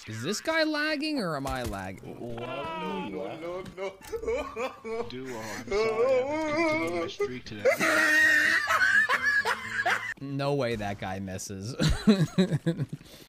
Is this guy lagging or am I lagging? No. Duo, I'm sorry. I'm continuing my streak today. No way that guy misses.